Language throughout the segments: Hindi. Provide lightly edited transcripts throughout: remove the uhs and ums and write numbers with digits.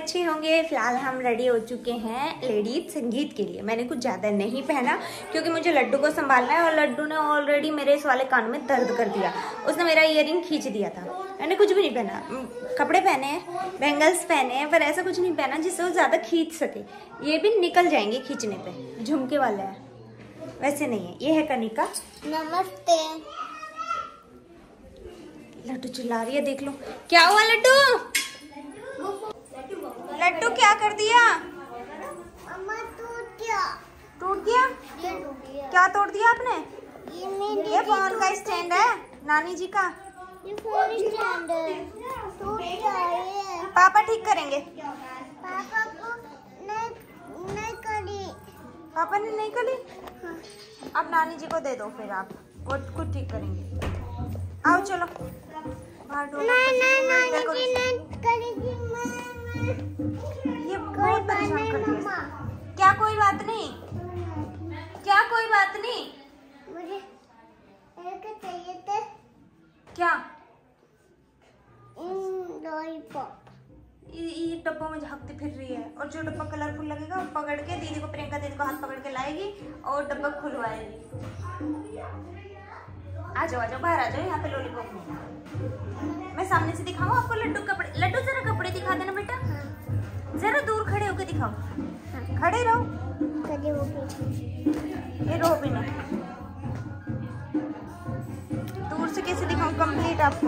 अच्छे होंगे। फिलहाल हम रेडी हो चुके हैं लेडीज संगीत के लिए। मैंने कुछ ज़्यादा नहीं पहना क्योंकि मुझे लड्डू को संभालना है, और लड्डू ने ऑलरेडी मेरे इस वाले कान में दर्द कर दिया। उसने मेरा ईयरिंग खींच दिया था। मैंने कुछ भी नहीं पहना, कपड़े पहने हैं, बैंगल्स पहने हैं, पर ऐसा कुछ नहीं पहना जिससे वो ज़्यादा खींच सके। ये भी निकल जाएंगे खींचने पे, झुमके वाला है, वैसे नहीं है। ये है कनिका। नमस्ते। लड्डू चिल्ला रही है, देख लो। क्या हुआ लड्डू? लड्डू क्या कर दिया? अम्मा टूट गया। टूट गया? क्या तोड़ दिया आपने? ये फोन का स्टैंड है नानी जी का। ये फोन स्टैंड है, टूट गया है। पापा ठीक करेंगे। पापा को नहीं करी। पापा ने नहीं करी? अब नानी जी को दे दो, फिर आप वो खुद ठीक करेंगे। आओ चलो बाहर। नहीं करेगी। ये बहुत परेशान करती है। क्या कोई बात नहीं? क्या कोई बात नहीं? मुझे एक चाहिए थे। क्या? लॉलीपॉप। ये डब्बों में झांकती फिर रही है, और जो डब्बा कलरफुल लगेगा वो पकड़ के दीदी को, प्रियंका दीदी को हाथ पकड़ के लाएगी और डब्बा खुलवाएगी। आ जाओ बाहर आ जाओ, यहाँ पे लॉलीपॉप नहीं। मैं सामने से दिखाऊं आपको लड्डू कपड़े? लड्डू जरा कपड़े दिखा देना बेटा, जरा दूर खड़े होके दिखाओ। खड़े रहो। ये रो भी नहीं, दूर से कैसे दिखाऊं कंप्लीट आपको?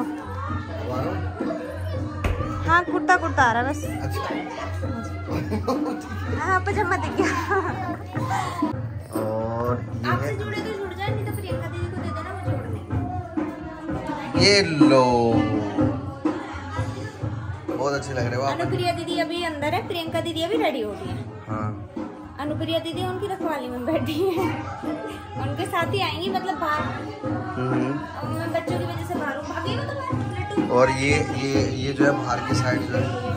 हाँ कुर्ता कुर्ता आ रहा है बस। हाँ पजामा दिख गया। और आपसे जुड़े तो जुड़ जाए, नहीं तो प्रियंका दीदी को दे देना, वो जोड़ देंगे। ये लो, बहुत अच्छे लग रहे हो आप। अनुप्रिया दीदी अभी अंदर है, प्रियंका दीदी अभी रेडी हो रही है। हाँ। अनुप्रिया दीदी उनकी रखवाली में बैठी है। उनके साथ ही आएंगी, मतलब बाहर। मैं बच्चों की वजह से बाहर हूँ। भागी हो तो बाहर। और ये जो है बाहर की साइड जो है,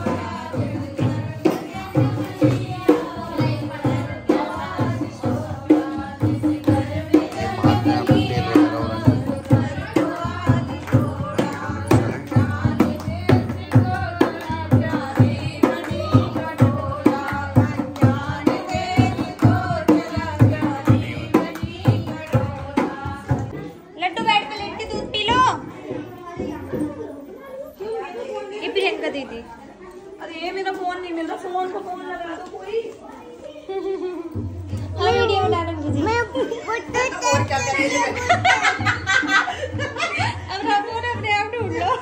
दीदी। अरे ये मेरा फोन नहीं मिल रहा, फोन को फोन लगा दो कोई। हाँ वीडियो बना रहा हूँ। मैं और क्या करेंगे? अब रामोन अपने आप ढूंढ लो।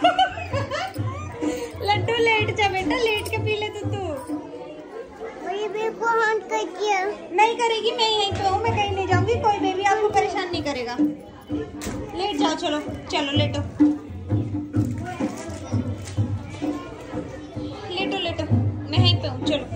लड्डू लेट जा बेटा, लेट के पी ले तो तू। बेबी को ऑन कर दिया। नहीं करेगी, मैं यहीं पे हूँ, मैं कहीं नहीं जाऊंगी। कोई बेबी आपको परेशान नहीं करेगा। लेट जाओ, चलो चलो लेटो लेटो लेटो, मैं यहीं पे हूँ, चलो।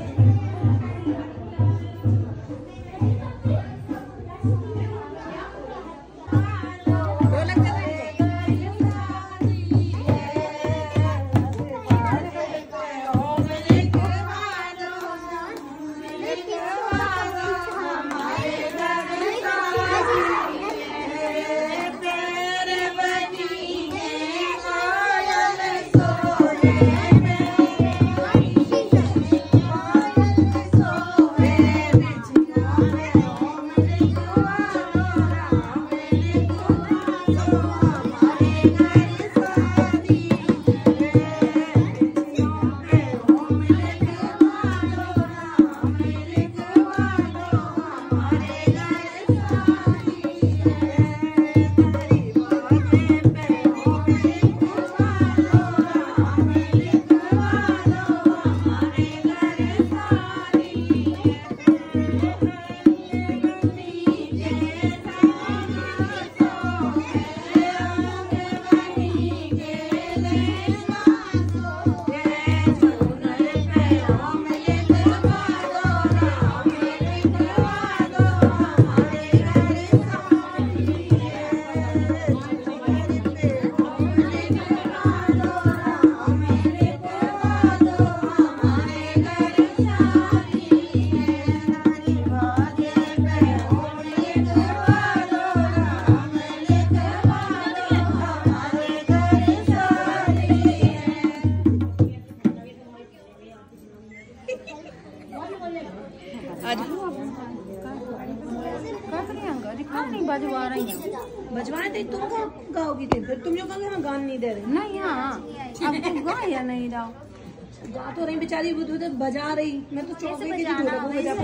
अरे कहाँ नहीं बजवा रही है, बजवाए थे तुम को गाओगी फिर तुम जो कहोगे हम गान नहीं दे रहे। नहीं हाँ अब तुम गा या नहीं रहा, गा तो रही बेचारी, वो तो बजा रही, मैं तो चौक गई थी वो बजा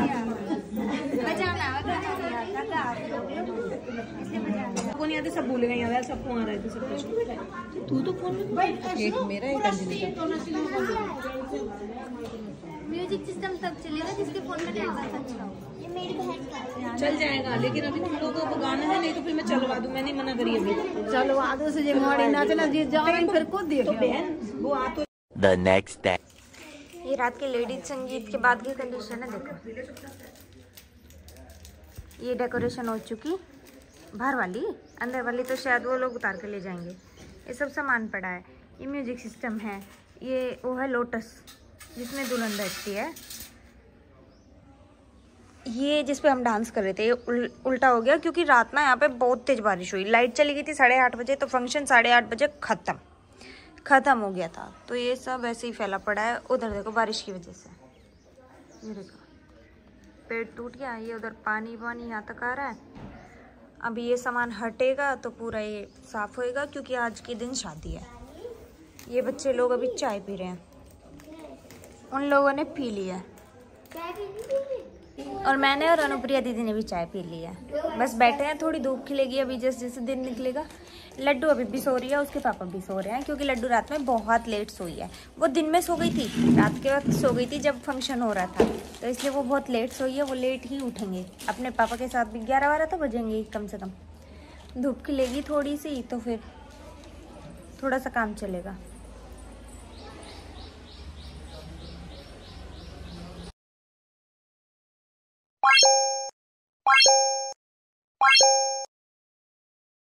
को नहीं आते, सब भूलेगा यार, सबको आ रहे थे सब कुछ। तू तो फोन एक मेरा एक अंजलि का। म्यूजिक सिस्टम तब चलेगा जिसके फोन में नेटवर्क अच्छा हो। ये मेरी बहन का है। चल जाएगा, लेकिन अभी तुम लोगों को गाना है, नहीं तो फिर मैं चलवा दूं, मैंने मना करी अभी। चलो आदो से जो मोड़ी नाचना जी जा रही फिर को देख तो बहन वो आ तो The next day. ये रात के लेडीज संगीत के बाद की कंडीशन है, देखो ये डेकोरेशन हो चुकी, बाहर वाली, अंदर वाली तो शायद वो लोग उतार के ले जाएंगे। ये सब सामान पड़ा है, ये म्यूजिक सिस्टम है, ये वो है लोटस जिसमें दुल्हन बैठती है, ये जिस पे हम डांस कर रहे थे, ये उल्टा हो गया क्योंकि रात ना यहाँ पे बहुत तेज बारिश हुई, लाइट चली गई थी 8:30 बजे, तो फंक्शन 8:30 बजे ख़त्म हो गया था। तो ये सब ऐसे ही फैला पड़ा है, उधर देखो बारिश की वजह से, ये देखो पेड़ टूट गया, ये उधर पानी यहाँ तक आ रहा है। अभी ये सामान हटेगा तो पूरा ये साफ होएगा, क्योंकि आज के दिन शादी है। ये बच्चे लोग अभी चाय पी रहे हैं, उन लोगों ने पी ली है, और मैंने और अनुप्रिया दीदी ने भी चाय पी ली है। बस बैठे हैं, थोड़ी धूप खिलेगी अभी, जैसे जैसे दिन निकलेगा। लड्डू अभी भी सो रही है, उसके पापा भी सो रहे हैं, क्योंकि लड्डू रात में बहुत लेट सोई है। वो दिन में सो गई थी, रात के वक्त सो गई थी जब फंक्शन हो रहा था, तो इसलिए वो बहुत लेट सोई है, वो लेट ही उठेंगे। अपने पापा के साथ भी 11-12 तो बजेंगे कम से कम। धूप खिलेगी थोड़ी सी तो फिर थोड़ा सा काम चलेगा।